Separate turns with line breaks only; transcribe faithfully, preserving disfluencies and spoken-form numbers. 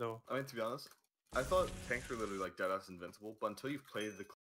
though.
I mean, to be honest, I thought tanks were literally like deadass invincible, but until you've played the